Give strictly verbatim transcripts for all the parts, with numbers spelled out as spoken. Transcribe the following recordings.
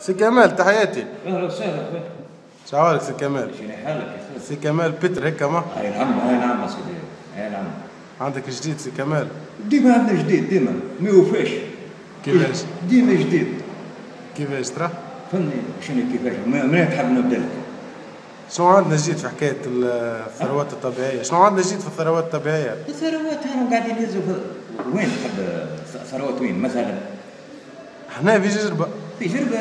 سي كمال تحياتي. اهلا وسهلا. شعورك سي كمال؟ شنو حالك يا اخوي؟ سي كمال بيتر هكا ما؟ اي نعم اي نعم يا سيدي اي نعم. عندك جديد سي كمال؟ ديما عندنا جديد ديما ما يوفاش. كيفاش؟ ديما جديد. كيفاش ترى؟ فهمني شنو كيفاش؟ منين تحب نبدا لك؟ شنو عندنا جديد في حكايه الثروات الطبيعيه؟ شنو عندنا جديد في الثروات الطبيعيه؟ الثروات هانو قاعدين يهزوا وين تحب ثروات وين مثلا؟ احنا في جربه. في جربه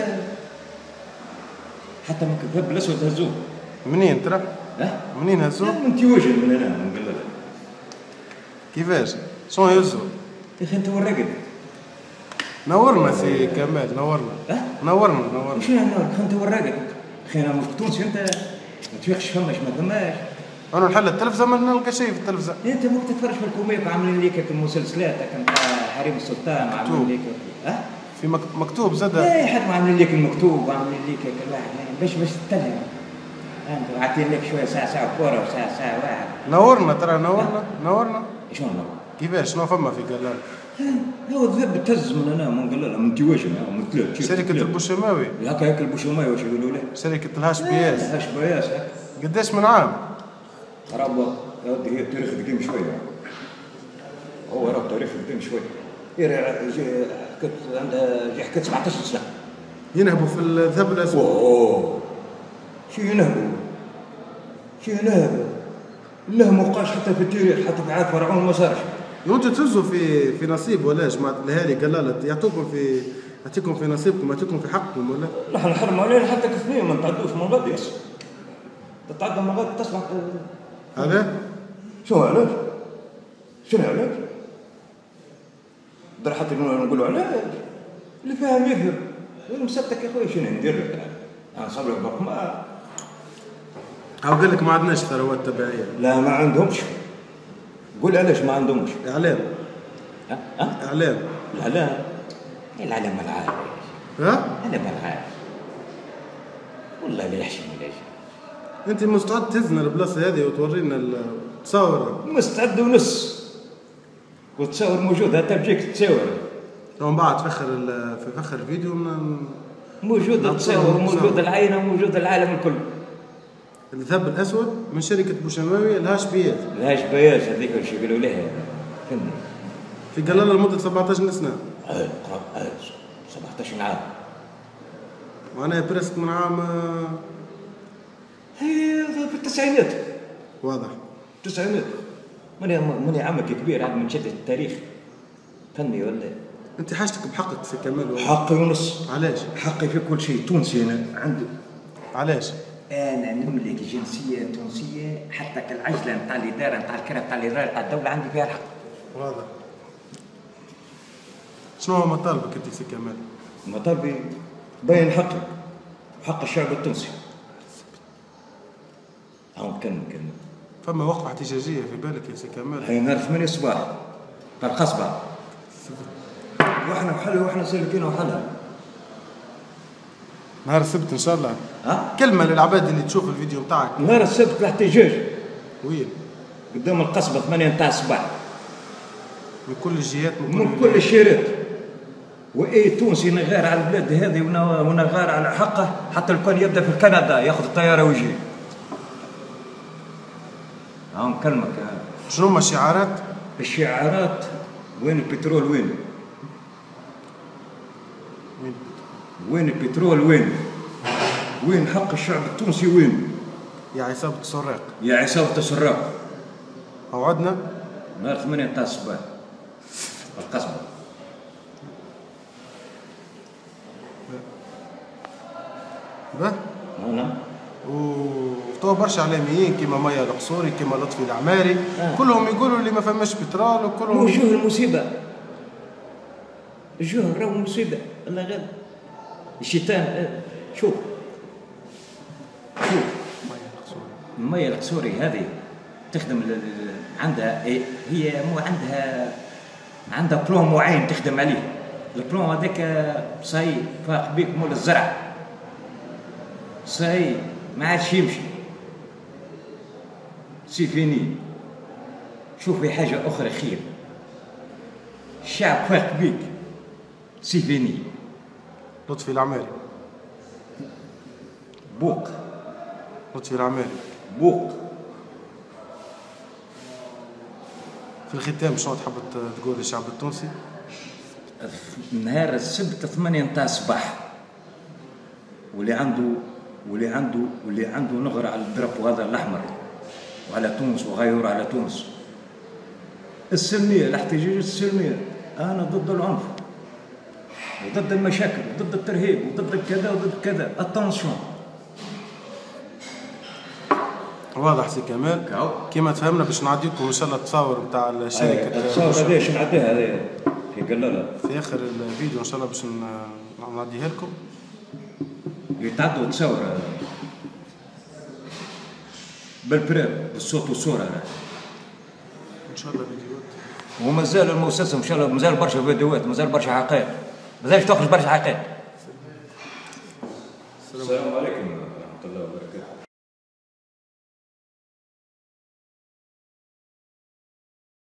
حتى من الكتاب الاسود هزوه. منين ترى؟ اه؟ منين هزوه؟ من تيوجن من هنا من قلب. كيفاش؟ شنو يهزوا؟ يا اخي انت ورقت. نورنا سي كمال نورنا. اه؟ نورنا نورنا. شنو نورك؟ انت ورقت. اخي انا مش تونسي انت ما تفيقش فماش ما فماش. انا نحل التلفزه ما نلقى شيء في التلفزه. انت ممكن تتفرج في الكوميك عاملين ليك المسلسلات نتاع حريم السلطان عاملين ليك اه؟ في مكتوب زاد. اي حد ما عاملين ليك المكتوب وعاملين ليك كل واحد باش باش تتلهم. انت عاطين لك شويه ساعه ساعه كوره وساعه ساعه واحد. نورنا ترى نورنا نورنا. شنو نور؟ كيفاش شنو فما في قلال؟ هو الذئب تهز من هنا من قلال من تواجن من ثلاث. شركة البوشماوي. هكا هيك البوشماوي واش يقولوا له؟ شركة الهاش بياس. الهاش بياس هكا. قداش من عام؟ راه يا ودي هي التاريخ قديم شويه. هو راه التاريخ قديم شويه. حكيت عندها حكيت سبعطاش سنه. ينهبوا في الذهب الاسود. اوه شو ينهبوا؟ شو ينهبوا؟ له مقاش حتى في التاريخ حتى في عهد فرعون ما صارش. وانتم تهزوا في في نصيب ولا جماعة الاهالي قلاله يعطوكم في يعطيكم في نصيبكم يعطيكم في حقكم ولا؟ نحن نحرموا علينا حتى كثير ما نتعدوش من غد ياسر. تتعدى من غد تصبح. علاه؟ شو علاش؟ شنو علاش؟ در حتى نقولوا علاش؟ اللي فاهم يفهم. انا مسبتك يا خويا شنو ندير لك انا صبر برك ما او قال لك ما عندناش ثروات طبيعيه. لا ما عندهمش. قول علاش ما عندهمش؟ اعلام. ها؟ ها؟ اعلام. الاعلام؟ العالم العالم. ها؟ العالم العالم. والله لا يحشم ولا شيء. انت مستعد تهزنا البلاصه هذه وتورينا التصاور؟ مستعد ونص. والتصاور موجود حتى بجيك تصور. ومن بعد فخر في فخر الفيديو من موجود التصاور موجود العينه وموجود العالم الكل. الذهب الاسود من شركه بوشماوي الهاش بياس. الهاش بياس هذيك واش يقولوا لها فهمني. في قلاله لمده سبعطاش سنه. اه اه سبعطاش عام. وانا برسك من عام هي في التسعينات. واضح. التسعينات. ماني ماني عمك كبير عاد من شده التاريخ. فهمني ولا؟ انت حاجتك بحقك سي كمال. حقي ونص. علاش؟ حقي في كل شيء تونسي انا عندي. علاش؟ انا نملك جنسيه تونسيه حتى كالعجله نتاع الاداره نتاع الكره نتاع الاداره نتاع الدوله عندي فيها الحق. واضح. شنو هو مطالبك انت سي كمال؟ مطالبي بين حقي وحق الشعب التونسي. هاو نكمل نكمل. فما وقفه احتجاجيه في بالك يا سي كمال؟ هي نهار ثمانية الصباح في القصبه. واحنا وحلها واحنا سالكين وحلها. نهار السبت ان شاء الله. ها؟ كلمه للعباد اللي تشوف الفيديو بتاعك. نهار السبت الاحتجاج. وين؟ قدام القصبه ثمانية نتاع الصباح. من كل الجهات من كل, من كل الشيرات. واي تونسي نغار على البلاد هذه ونغار على حقه حتى لو كان يبدا في كندا ياخذ الطياره ويجي. ها نكلمك. شنو هما الشعارات؟ الشعارات وين البترول وين؟ وين؟ وين البترول وين؟ وين حق الشعب التونسي وين؟ يا عصابة السراق. يا عصابة السراق. موعدنا؟ نهار ثمانية تاع الصباح. القصبة. به؟ نعم. وفتوا برشا اعلاميين كيما مايا القصوري كيما لطفي العماري آه. كلهم يقولوا اللي ما فماش بترول وكلهم وجوه المصيبة. وجوه راهو مصيبة الله غالب. الشيطان آه. شوف شوف مايا القصوري هذه تخدم عندها هي مو عندها عندها بلون معين تخدم عليه. البلون هذاك صاي فاق بيك مول الزرع صاي ما عادش يمشي. سيفيني. شوفي حاجة أخرى خير. الشعب فاق بيك. سيفيني. لطفي العماري. بوق. لطفي العماري. بوق. في الختام شنو تحب تقول للشعب التونسي؟ نهار السبت ثمانية نتاع الصباح، واللي عنده واللي عنده واللي عنده نغرة على الدرب هذا الأحمر وعلى تونس وغير على تونس، السلمية، الاحتجاجات السلمية. أنا ضد العنف وضد المشاكل وضد الترهيب وضد كذا وضد كذا. اتونسيون. واضح سي كمال. كيما تفهمنا باش نعدي لكم ان شاء الله التصاور نتاع الشركه. التصاور هذا باش نعديها هذا في قلاله في اخر الفيديو ان شاء الله باش نعديها لكم. يتعدوا تصور بالبريب بالصوت والصوره ان شاء الله فيديوهات. ومازال المؤسسه ان شاء الله مازال برشا فيديوهات، مازال برشا حقائق، مازال تخرج برشا حقائق. السلام عليكم ورحمه الله وبركاته.